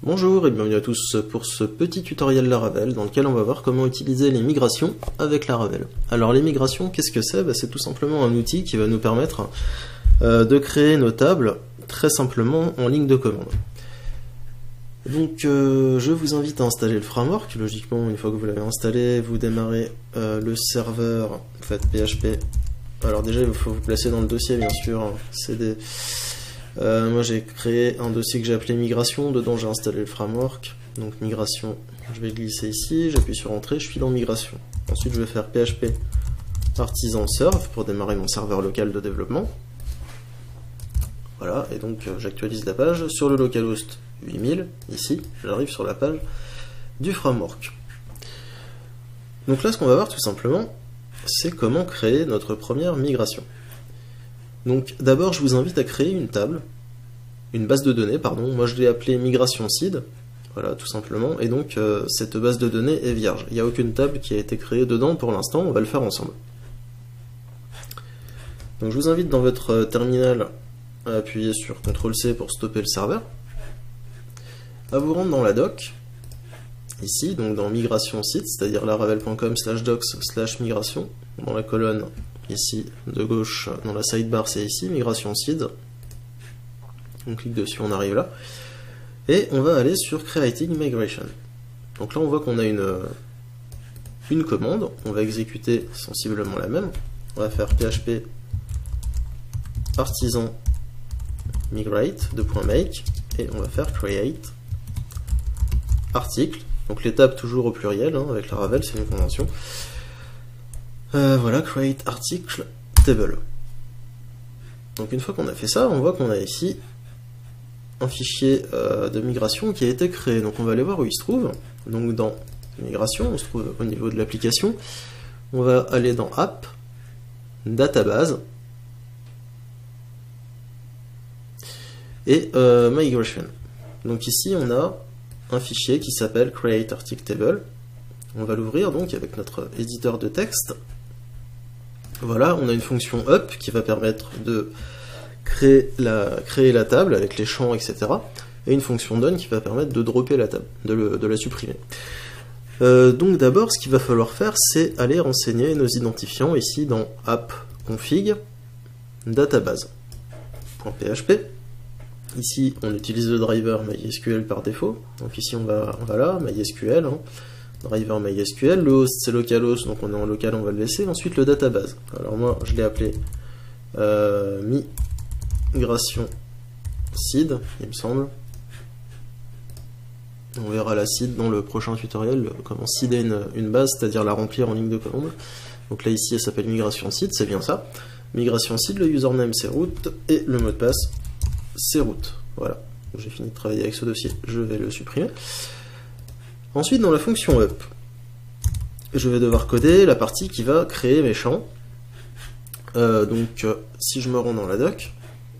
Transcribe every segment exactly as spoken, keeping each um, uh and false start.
Bonjour et bienvenue à tous pour ce petit tutoriel Laravel dans lequel on va voir comment utiliser les migrations avec Laravel. Alors les migrations, qu'est-ce que c'est? Bah, c'est tout simplement un outil qui va nous permettre euh, de créer nos tables très simplement en ligne de commande. Donc euh, je vous invite à installer le framework. Logiquement, une fois que vous l'avez installé, vous démarrez euh, le serveur, vous faites P H P. Alors déjà il faut vous placer dans le dossier bien sûr, hein. C'est des... Euh, moi j'ai créé un dossier que j'ai appelé migration, dedans j'ai installé le framework, donc migration, je vais glisser ici, j'appuie sur entrée, je suis dans migration. Ensuite je vais faire P H P artisan serve pour démarrer mon serveur local de développement. Voilà, et donc euh, j'actualise la page, sur le localhost huit mille, ici, j'arrive sur la page du framework. Donc là ce qu'on va voir tout simplement, c'est comment créer notre première migration. Donc d'abord je vous invite à créer une table, une base de données, pardon, moi je l'ai appelée migration seed, voilà tout simplement, et donc euh, cette base de données est vierge, il n'y a aucune table qui a été créée dedans pour l'instant, on va le faire ensemble. Donc je vous invite dans votre terminal à appuyer sur contrôle C pour stopper le serveur, à vous rendre dans la doc, ici, donc dans migration seed, c'est-à-dire laravel point com slash docs slash migration, dans la colonne ici de gauche dans la sidebar, c'est ici migration seed, on clique dessus, on arrive là et on va aller sur creating migration. Donc là on voit qu'on a une une commande, on va exécuter sensiblement la même, on va faire P H P artisan migrate de .make et on va faire create article, donc l'étape toujours au pluriel, hein, avec Laravel c'est une convention. Euh, voilà, create article table. Donc une fois qu'on a fait ça, on voit qu'on a ici un fichier euh, de migration qui a été créé. Donc on va aller voir où il se trouve. Donc dans migration, on se trouve au niveau de l'application. On va aller dans app, database et euh, migration. Donc ici on a un fichier qui s'appelle create article table. On va l'ouvrir donc avec notre éditeur de texte. Voilà, on a une fonction up qui va permettre de créer la, créer la table avec les champs, et cetera. Et une fonction down qui va permettre de dropper la table, de, le, de la supprimer. Euh, donc d'abord, ce qu'il va falloir faire, c'est aller renseigner nos identifiants ici dans app config database.php. Ici, on utilise le driver MySQL par défaut. Donc ici, on va, on va là, MySQL. Hein. Driver MySQL, le host c'est localhost, donc on est en local, on va le laisser. Ensuite le database. Alors moi je l'ai appelé euh, migration seed, il me semble. On verra la seed dans le prochain tutoriel, comment seeder une, une base, c'est-à-dire la remplir en ligne de commande. Donc là ici elle s'appelle migration seed, c'est bien ça. Migration seed, le username c'est root et le mot de passe c'est root. Voilà, j'ai fini de travailler avec ce dossier, je vais le supprimer. Ensuite, dans la fonction up, je vais devoir coder la partie qui va créer mes champs. Euh, donc, euh, si je me rends dans la doc,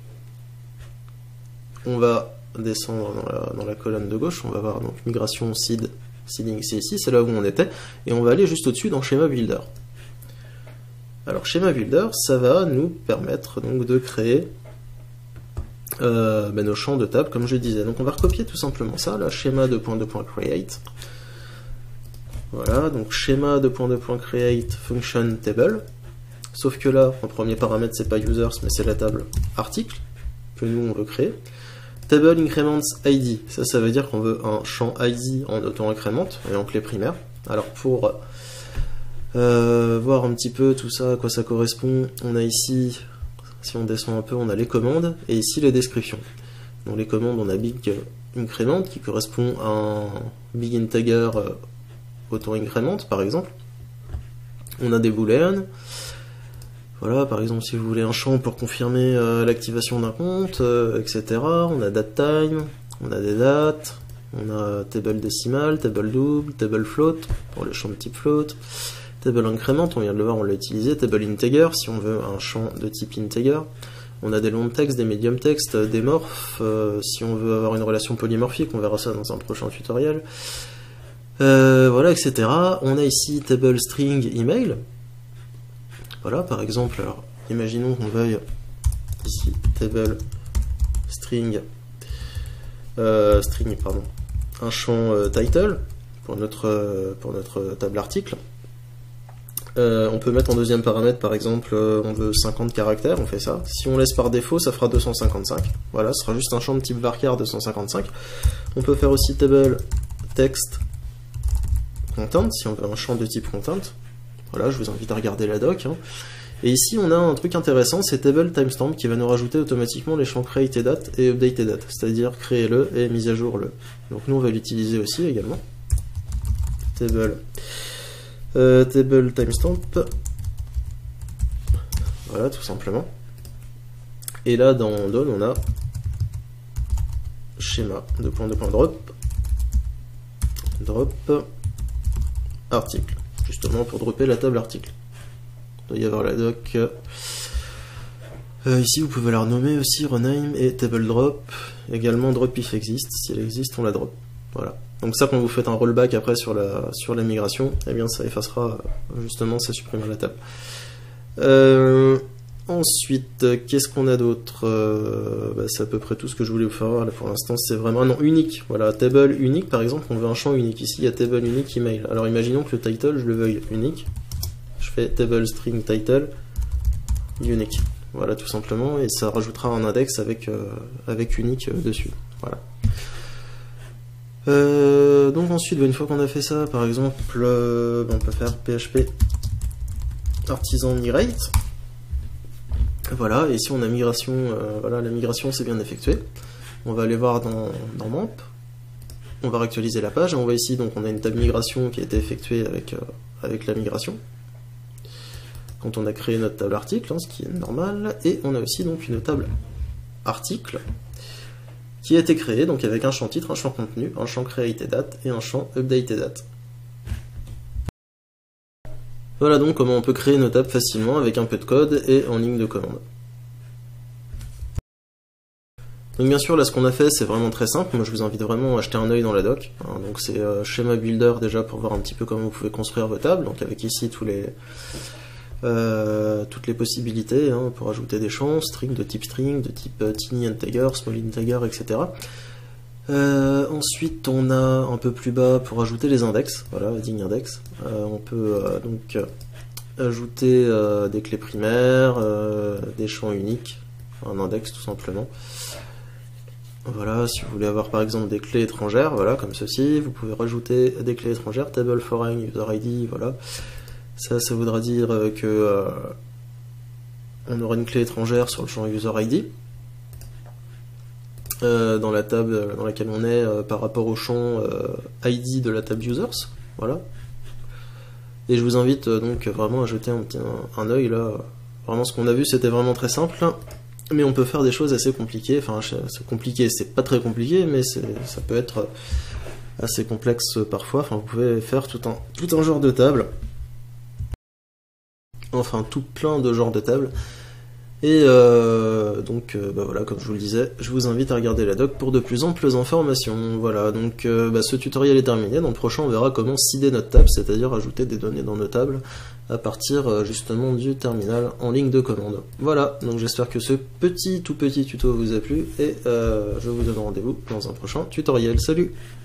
on va descendre dans la, dans la colonne de gauche, on va voir donc migration seed, seeding, c'est ici, c'est là où on était, et on va aller juste au-dessus dans schéma builder. Alors, schéma builder, ça va nous permettre donc de créer Euh, ben nos champs de table comme je disais. Donc on va recopier tout simplement ça, là, schéma deux point deux point create. Voilà, donc schéma deux point deux point create function table. Sauf que là, en premier paramètre, c'est pas users, mais c'est la table article que nous on veut créer. Table increments I D, ça, ça veut dire qu'on veut un champ I D en auto-incrément et en clé primaire. Alors pour euh, voir un petit peu tout ça, à quoi ça correspond, on a ici. Si on descend un peu, on a les commandes, et ici les descriptions. Dans les commandes, on a big increment, qui correspond à un big integer euh, auto-increment, par exemple. On a des booleans. Voilà, par exemple, si vous voulez un champ pour confirmer euh, l'activation d'un compte, euh, et cetera. On a datetime, on a des dates, on a table décimal, table double, table float, pour les champs de type float. Table increment, on vient de le voir, on l'a utilisé. Table integer, si on veut un champ de type integer. On a des longs textes, des medium textes, des morphes, euh, si on veut avoir une relation polymorphique, on verra ça dans un prochain tutoriel. Euh, voilà, et cetera. On a ici table string email. Voilà, par exemple, alors, imaginons qu'on veuille ici table string, euh, string, pardon, un champ euh, title pour notre, euh, pour notre table article. Euh, on peut mettre en deuxième paramètre, par exemple, euh, on veut cinquante caractères, on fait ça. Si on laisse par défaut, ça fera deux cent cinquante-cinq. Voilà, ce sera juste un champ de type varchar deux cent cinquante-cinq. On peut faire aussi table text content, si on veut un champ de type content. Voilà, je vous invite à regarder la doc. Hein. Et ici, on a un truc intéressant, c'est table timestamp qui va nous rajouter automatiquement les champs createDate et updateDate, c'est-à-dire créer-le et mise à jour le. Donc nous, on va l'utiliser aussi également. Table. Euh, table timestamp, voilà tout simplement. Et là dans Done on a schéma deux points deux points drop drop article, justement pour dropper la table article. Il doit y avoir la doc. Euh, ici vous pouvez la renommer aussi rename et table drop, également drop if exist, si elle existe on la drop. Voilà. Donc ça, quand vous faites un rollback après sur la, sur la migration, eh bien ça effacera, justement, ça supprimera la table. Euh, ensuite, qu'est-ce qu'on a d'autre euh, bah, c'est à peu près tout ce que je voulais vous faire voir là pour l'instant, c'est vraiment... Ah non, unique, voilà, table unique, par exemple, on veut un champ unique. Ici, il y a table unique email. Alors imaginons que le title, je le veuille unique. Je fais table string title unique. Voilà, tout simplement, et ça rajoutera un index avec, euh, avec unique euh, dessus. Voilà. Euh, donc ensuite, une fois qu'on a fait ça, par exemple, euh, on peut faire P H P artisan migrate. Voilà, et si on a migration, euh, voilà, la migration s'est bien effectuée. On va aller voir dans, dans M A M P. On va réactualiser la page, et on voit ici, donc on a une table migration qui a été effectuée avec, euh, avec la migration. Quand on a créé notre table article, hein, ce qui est normal, et on a aussi donc une table article qui a été créé donc avec un champ titre, un champ contenu, un champ createDate et un champ updateDate. Voilà donc comment on peut créer nos tables facilement avec un peu de code et en ligne de commande. Donc bien sûr là ce qu'on a fait c'est vraiment très simple, moi je vous invite vraiment à jeter un œil dans la doc. Hein, donc c'est euh, schéma builder déjà pour voir un petit peu comment vous pouvez construire vos tables, donc avec ici tous les Euh, toutes les possibilités hein, pour ajouter des champs, string de type string, de type euh, tiny integer, small integer, et cetera. Euh, ensuite, on a un peu plus bas pour ajouter les index, voilà, adding index. Euh, on peut euh, donc euh, ajouter euh, des clés primaires, euh, des champs uniques, un index tout simplement. Voilà, si vous voulez avoir par exemple des clés étrangères, voilà, comme ceci, vous pouvez rajouter des clés étrangères, table foreign user I D, voilà. Ça, ça voudra dire que euh, on aura une clé étrangère sur le champ user I D euh, dans la table dans laquelle on est euh, par rapport au champ euh, I D de la table users. Voilà. Et je vous invite euh, donc vraiment à jeter un petit un, un œil là. Vraiment, ce qu'on a vu, c'était vraiment très simple, mais on peut faire des choses assez compliquées. Enfin, c'est compliqué, c'est pas très compliqué, mais ça peut être assez complexe parfois. Enfin, vous pouvez faire tout un tout un genre de table. Enfin tout plein de genres de tables. Et euh, donc euh, bah voilà, comme je vous le disais, je vous invite à regarder la doc pour de plus amples informations. Voilà, donc euh, bah, ce tutoriel est terminé. Dans le prochain on verra comment seeder notre table, c'est-à-dire ajouter des données dans nos tables à partir euh, justement du terminal en ligne de commande. Voilà, donc j'espère que ce petit tout petit tuto vous a plu et euh, je vous donne rendez-vous dans un prochain tutoriel. Salut!